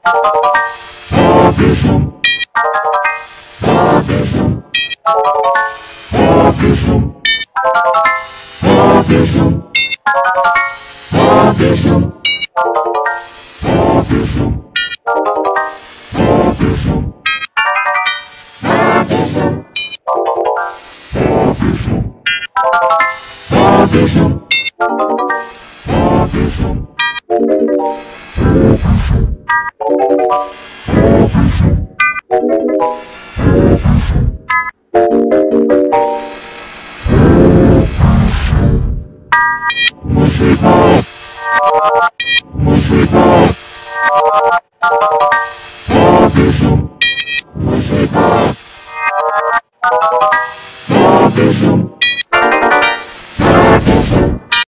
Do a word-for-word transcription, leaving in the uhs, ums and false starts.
Robinson, Robinson, Robinson, Robinson, Robinson, Robinson, Robinson, Robinson, Robinson, Robinson, Musical.